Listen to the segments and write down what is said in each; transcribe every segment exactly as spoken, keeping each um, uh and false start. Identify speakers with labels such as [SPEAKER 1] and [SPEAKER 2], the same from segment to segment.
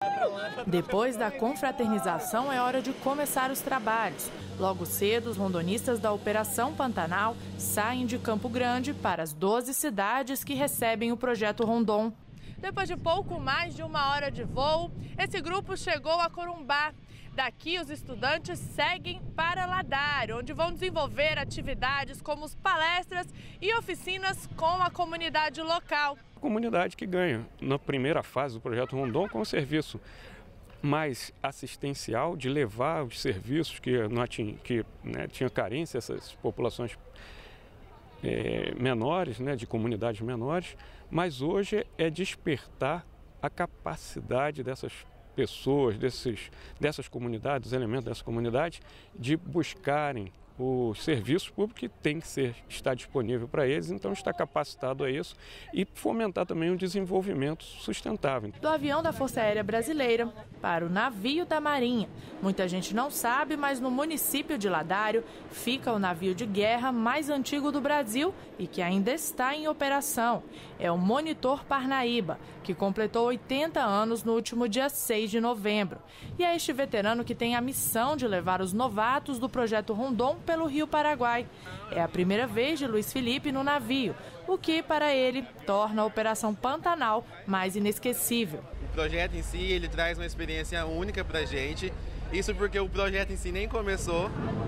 [SPEAKER 1] Depois da confraternização, é hora de começar os trabalhos. Logo cedo, os rondonistas da Operação Pantanal saem de Campo Grande para as doze cidades que recebem o Projeto Rondon. Depois de pouco mais de uma hora de voo, esse grupo chegou a Corumbá. Daqui, os estudantes seguem para Ladário, onde vão desenvolver atividades como palestras e oficinas com a comunidade local.
[SPEAKER 2] A comunidade que ganha, na primeira fase do Projeto Rondon, com o serviço mais assistencial de levar os serviços que, não tinha, que né, tinha carência, essas populações é, menores, né, de comunidades menores, mas hoje é despertar a capacidade dessas pessoas, desses, dessas comunidades, os elementos dessa comunidade, de buscarem os serviços públicos que tem que ser, estar disponível para eles, então está capacitado a isso e fomentar também um desenvolvimento sustentável.
[SPEAKER 1] Do avião da Força Aérea Brasileira para o navio da Marinha. Muita gente não sabe, mas no município de Ladário fica o navio de guerra mais antigo do Brasil e que ainda está em operação. É o Monitor Parnaíba, que completou oitenta anos no último dia seis de novembro. E é este veterano que tem a missão de levar os novatos do Projeto Rondon pelo Rio Paraguai. É a primeira vez de Luiz Felipe no navio, o que, para ele, torna a Operação Pantanal mais inesquecível.
[SPEAKER 3] O projeto em si, ele traz uma experiência única para a gente. Isso porque o projeto em si nem começou.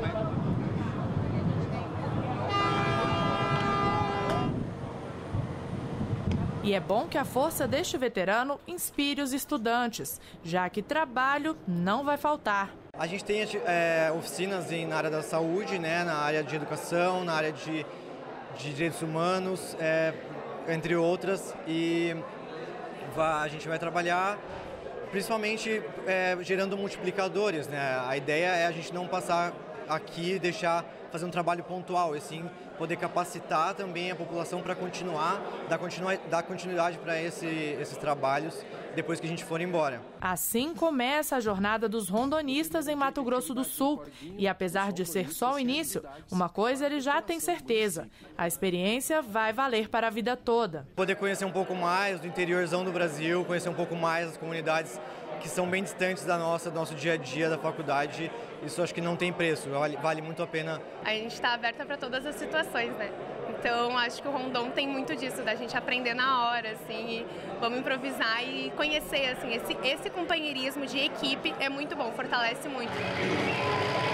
[SPEAKER 1] E é bom que a força deste veterano inspire os estudantes, já que trabalho não vai faltar.
[SPEAKER 4] A gente tem é, oficinas em, na área da saúde, né, na área de educação, na área de, de direitos humanos, é, entre outras, e vai, a gente vai trabalhar principalmente é, gerando multiplicadores, né? A ideia é a gente não passar aqui e deixar fazer um trabalho pontual, e sim poder capacitar também a população para continuar, dar, continua, dar continuidade para esse, esses trabalhos depois que a gente for embora.
[SPEAKER 1] Assim começa a jornada dos rondonistas em Mato Grosso do Sul. E apesar de ser só o início, uma coisa ele já tem certeza: a experiência vai valer para a vida toda.
[SPEAKER 4] Poder conhecer um pouco mais do interiorzão do Brasil, conhecer um pouco mais as comunidades que são bem distantes da nossa, do nosso dia a dia, da faculdade, isso acho que não tem preço, vale, vale muito a pena.
[SPEAKER 5] A gente está aberta para todas as situações, né? Então acho que o Rondon tem muito disso, da gente aprender na hora, assim, e vamos improvisar e conhecer, assim, esse, esse companheirismo de equipe é muito bom, fortalece muito.